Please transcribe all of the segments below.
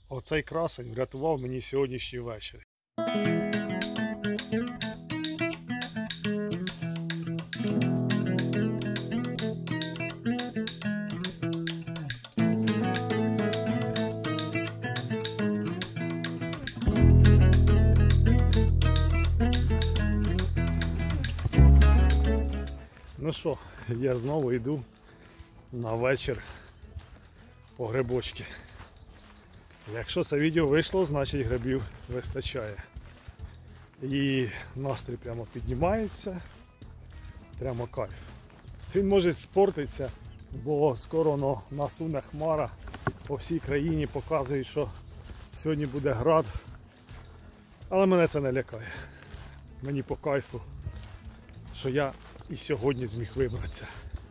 Оцей красень врятував мені сьогоднішній вечір. Ну що, я знову йду на вечір по грибочки. Якщо це відео вийшло, значить грибів вистачає. І настрій прямо піднімається, прямо кайф. Він може спортитися, бо скоро насуне хмара, по всій країні показують, що сьогодні буде град. Але мене це не лякає. Мені по кайфу, що я і сьогодні зміг вибратися.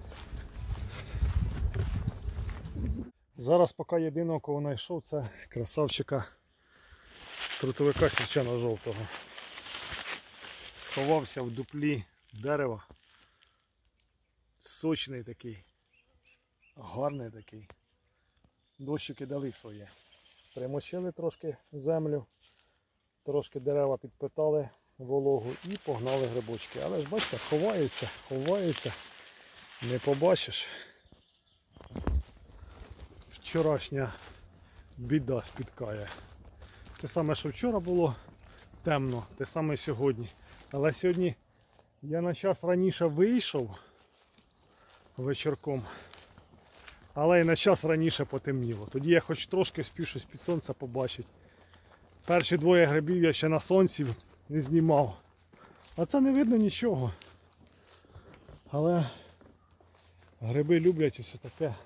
Зараз поки єдиного, кого знайшов, це красавчика трутовика сірчано-жовтого. Сховався в дуплі дерева. Сочний такий, гарний такий. Дощики дали своє. Примочили трошки землю, трошки дерева підпитали вологу і погнали грибочки. Але ж бачите, ховаються, не побачиш. Вчорашня біда спіткає. Те саме, що вчора було темно, те саме і сьогодні. Але сьогодні я на час раніше вийшов вечірком, але і на час раніше потемніло. Тоді я хоч трошки встиг щось під сонце побачити. Перші двоє грибів я ще на сонці не знімав. А це не видно нічого. Але гриби люблять ось таке.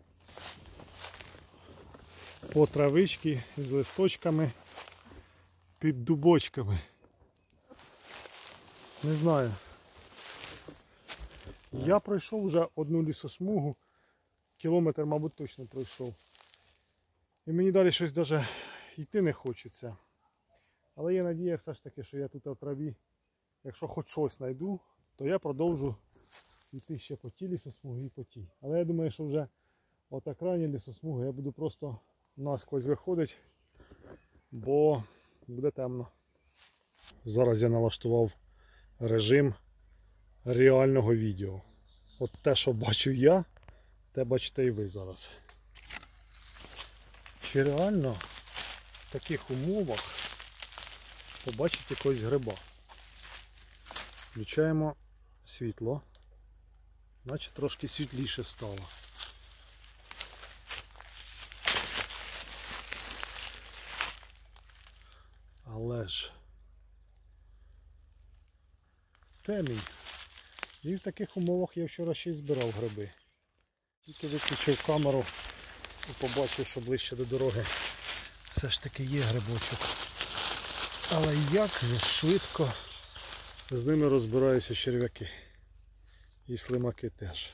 По травички з листочками під дубочками. Не знаю. Я пройшов вже одну лісосмугу. Кілометр, мабуть, точно пройшов. І мені далі щось навіть йти не хочеться. Але є надія все ж таки, що я тут в траві, якщо хоч щось знайду, то я продовжу йти ще по тій лісосмугі і по тій. Але я думаю, що вже отак крайні лісосмуги я буду просто насквозь виходити, бо буде темно. Зараз я налаштував режим реального відео. От те, що бачу я, те бачите і ви зараз. Чи реально в таких умовах побачити якогось гриба? Включаємо світло, наче трошки світліше стало. Але ж темінь. І в таких умовах я вчора ще й збирав гриби. Тільки виключив камеру і побачив, що ближче до дороги все ж таки є грибочок. Але як же швидко з ними розбираються черв'яки. І слимаки теж.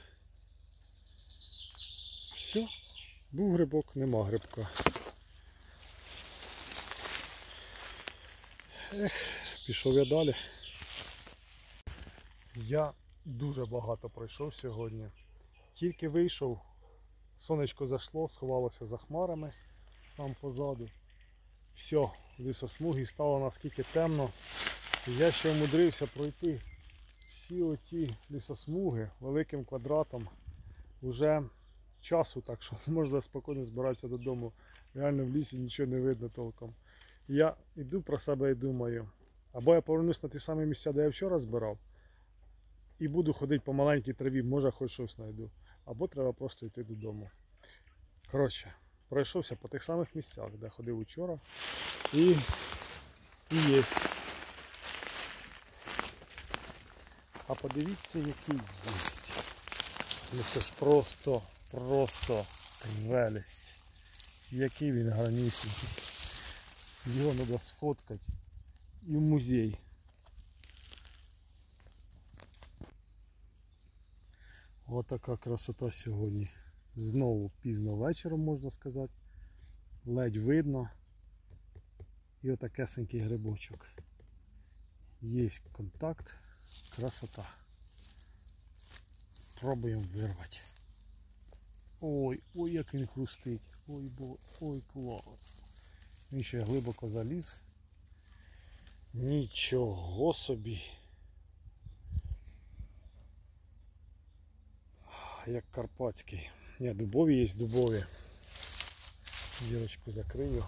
Все, був грибок, нема грибка. Пішов я далі. Я дуже багато пройшов сьогодні. Тільки вийшов, сонечко зайшло, сховалося за хмарами там позаду. Все, лісосмуги стало наскільки темно. І я ще вмудрився пройти всі оті лісосмуги великим квадратом. Уже часу, так що можна спокійно збиратися додому. Реально в лісі нічого не видно толком. Я йду про себе і думаю, або я повернусь на ті самі місця, де я вчора збирав, і буду ходити по маленькій траві, може хоч щось знайду. Або треба просто йти додому. Коротше, пройшовся по тих самих місцях, де ходив вчора. І є. А подивіться, який є. Ну це ж просто прелесть. Який він гарнісінький. Його треба сфоткати і в музей. Ось така красота сьогодні. Знову пізно вечором, можна сказати. Ледь видно. І отакесенький грибочок. Є контакт. Красота. Пробуємо вирвати. Ой, ой, як він хрустить. Ой, ой, клас. Він ще глибоко заліз. Нічого собі. Як карпатський. Ні, дубові є дубові. Дірочку закрию.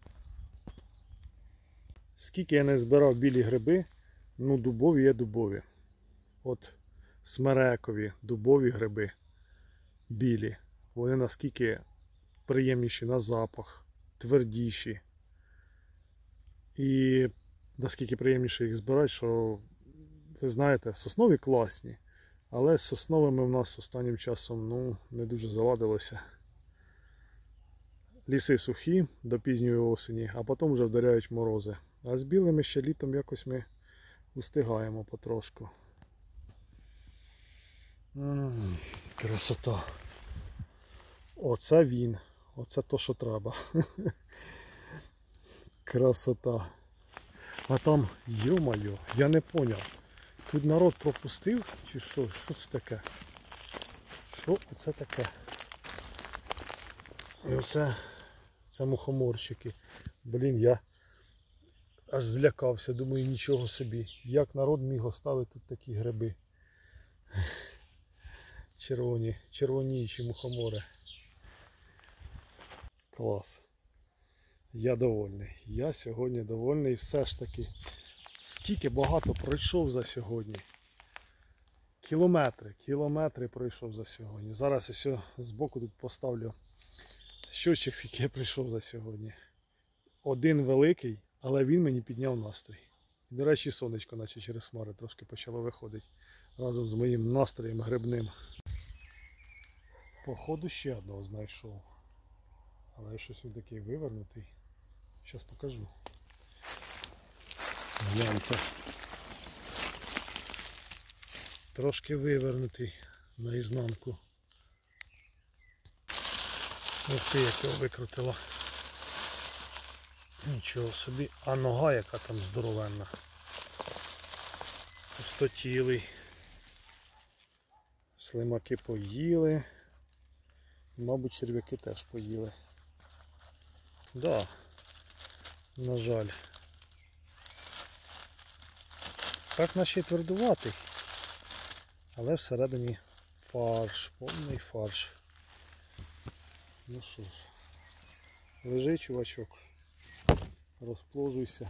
Скільки я не збирав білі гриби, ну дубові є дубові. От смерекові дубові гриби білі. Вони наскільки приємніші на запах, твердіші. І наскільки приємніше їх збирати, що, ви знаєте, соснові класні. Але з сосновими в нас останнім часом не дуже заладилося. Ліси сухі до пізньої осені, а потім вже вдаряють морози. А з білими ще літом якось ми устигаємо потрошку. Красота. Оце він. Оце то, що треба. Красота. А там, йо-моє, я не поняв. Тут народ пропустив чи що? Що це таке? Що це таке? І оце це мухоморчики. Блін, я аж злякався. Думаю, нічого собі. Як народ міг оставити тут такі гриби? Червоніючі мухомори. Клас. Я довольний. Я сьогодні довольний. Все ж таки, скільки багато пройшов за сьогодні. Кілометри пройшов за сьогодні. Зараз ось збоку тут поставлю щочик, скільки я пройшов за сьогодні. Один великий, але він мені підняв настрій. До речі, сонечко наче через хмари трошки почало виходити. Разом з моїм настроєм грибним. Походу ще одного знайшов. Але щось він такий вивернутий. Зараз покажу. Гляньте. Трошки вивернутий наізнанку. Ух ти, як його викрутила. Нічого собі. А нога яка там здоровенна. Пустотілий. Слимаки поїли. Мабуть, черв'яки теж поїли. Да, на жаль. Так наче твердуватий. Але всередині фарш, повний фарш. Ну що ж, лежи, чувачок, розплоджуйся.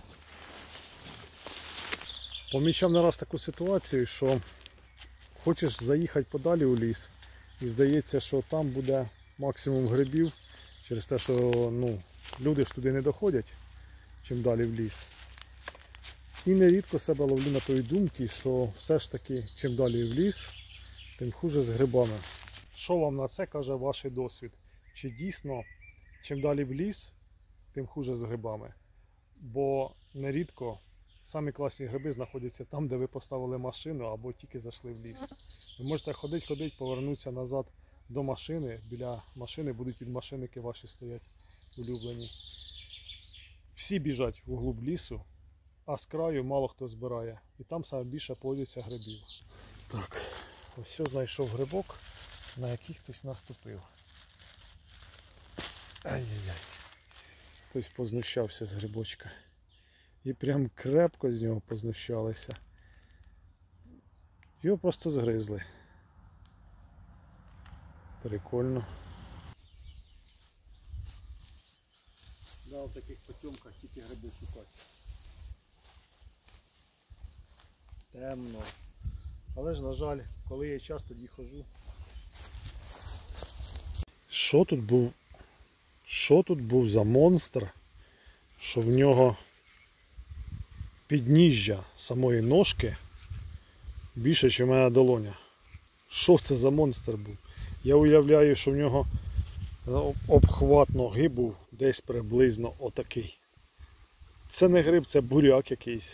Помічав не раз таку ситуацію, що хочеш заїхати подалі у ліс і здається, що там буде максимум грибів, через те, що люди ж туди не доходять, чим далі в ліс. І нерідко себе ловлю на тої думки, що все ж таки, чим далі в ліс, тим хуже з грибами. Що вам на це каже ваш досвід? Чи дійсно, чим далі в ліс, тим хуже з грибами? Бо нерідко самі класні гриби знаходяться там, де ви поставили машину або тільки зайшли в ліс. Ви можете ходити, повернутися назад до машини, біля машини будуть підмашинники ваші стоять улюблені. Всі біжать в углуб лісу, а з краю мало хто збирає. І там саме більше поводиться грибів. Так, ось знайшов грибок, на який хтось наступив. Ай-яй-яй. Хтось познущався з грибочка. І прям крепко з нього познущалися. Його просто згризли. Прикольно. Да, в таких потемках тільки гриби шукати. Темно. Але ж, на жаль, коли є час, тоді ходжу. Що тут був за монстр, що в нього підніжжя самої ножки більше, ніж моя долоня. Що це за монстр був? Я уявляю, що в нього обхват ноги був десь приблизно отакий. Це не гриб, це буряк якийсь.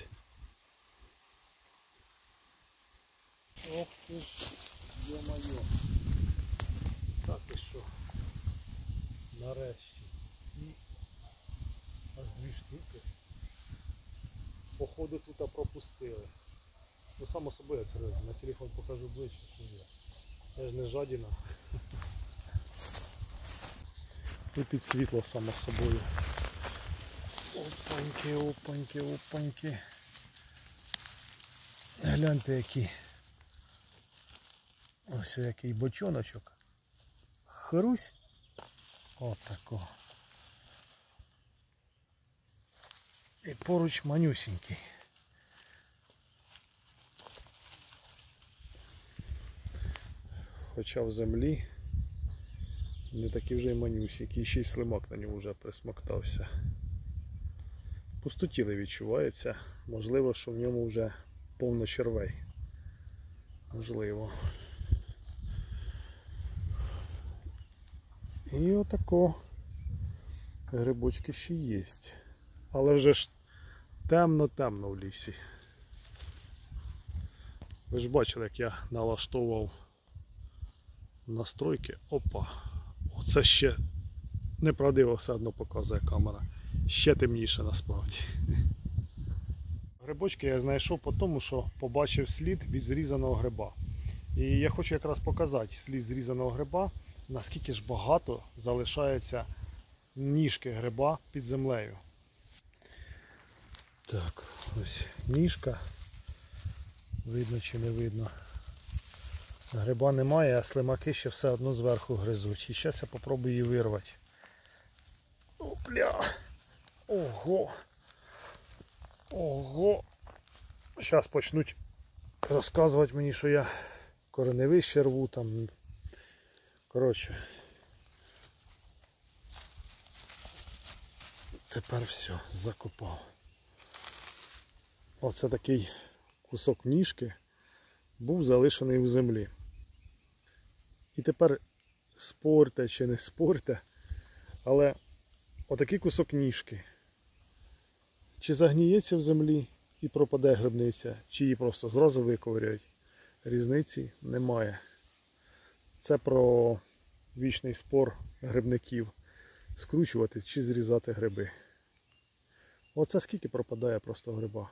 Ох ти ж, йо-моє. Так і що? Нарешті. І аж 2 штуки. Походу тут пропустили. Ну само собою, це на телефон покажу ближче, що є. Я ж не жадіна. І під світло само собою. Опаньки, опаньки, опаньки. Гляньте який. Ось який бочоночок. Хрусь. Отако. І поруч манюсінький. Хоча в землі не такий вже й манюсінький, ще й слимак на ньому вже присмоктався. Пустотіле відчувається, можливо, що в ньому вже повно червей. Можливо. І отако грибочки ще є. Але вже ж темно-темно в лісі. Ви ж бачили, як я налаштовував настройки. Опа! Оце ще неправдиво все одно показує камера. Ще темніше насправді. Грибочки я знайшов по тому, що побачив слід від зрізаного гриба. І я хочу якраз показати слід зрізаного гриба, наскільки ж багато залишається ніжки гриба під землею. Так, ось ніжка. Видно чи не видно. Гриба немає, а слимаки ще все одно зверху гризуть. І зараз я попробую її вирвати. Опля! Ого! Ого! Зараз почнуть розказувати мені, що я кореневище рву там. Коротше. Тепер все, закопав. Оце такий кусок ніжки був залишений у землі. І тепер спорте чи не спорте, але отакий кусок ніжки. Чи загніється в землі і пропаде грибниця, чи її просто зразу виковиряють. Різниці немає. Це про вічний спор грибників. Скручувати чи зрізати гриби. Оце скільки пропадає просто гриба.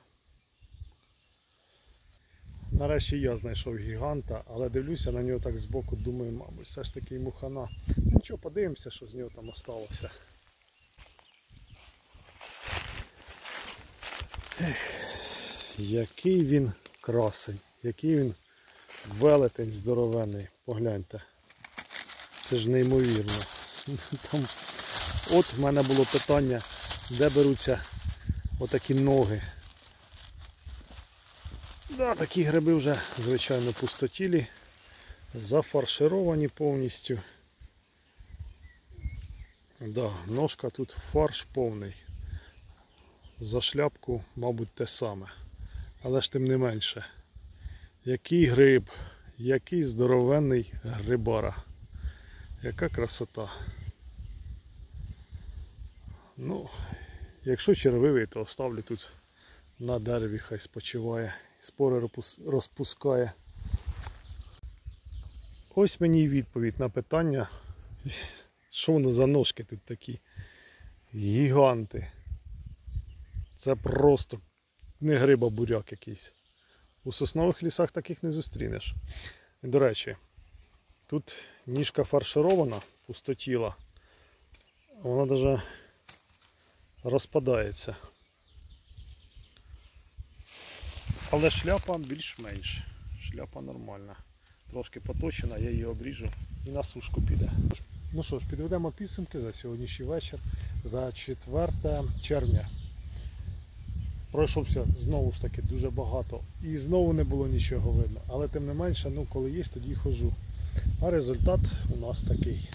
Нарешті я знайшов гіганта, але дивлюся на нього так збоку, думаю, мабуть, все ж таки йому хана. Нічого, подивимося, що з нього там осталося. Який він красень, який він велетень здоровенний. Погляньте. Це ж неймовірно. Там... От в мене було питання, де беруться отакі ноги. Да, такі гриби вже, звичайно, пустотілі, зафаршировані повністю. Да, ножка тут фарш повний. За шляпку, мабуть, те саме. Але ж тим не менше. Який гриб, який здоровенний грибара. Яка красота. Ну, якщо червивий, то оставлю тут на дереві, хай спочиває. Спори розпускає. Ось мені і відповідь на питання, що воно за ножки тут такі. Гіганти. Це просто не гриб, а буряк якийсь. У соснових лісах таких не зустрінеш. І, до речі, тут ніжка фарширована, пустотіла. Вона навіть розпадається. Але шляпа більш-менш. Шляпа нормальна. Трошки поточена, я її обріжу і на сушку піде. Ну що ж, підведемо підсумки за сьогоднішній вечір, за 4 червня. Пройшовся знову ж таки дуже багато. І знову не було нічого видно. Але тим не менше, ну коли є, тоді ходжу. А результат у нас такий.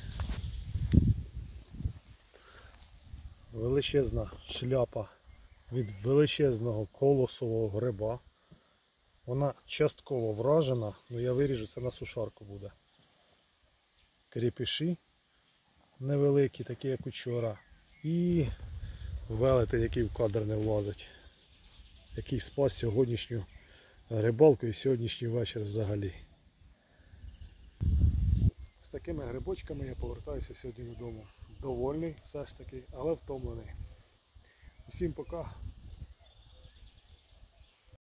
Величезна шляпа від величезного колосового гриба. Вона частково вражена, але я виріжу, це на сушарку буде. Крепіші невеликі, такі як учора. І велетень, який в кадр не влазить. Який спас сьогоднішню рибалку і сьогоднішній вечір взагалі. З такими грибочками я повертаюся сьогодні додому. Довольний все ж таки, але втомлений. Усім пока.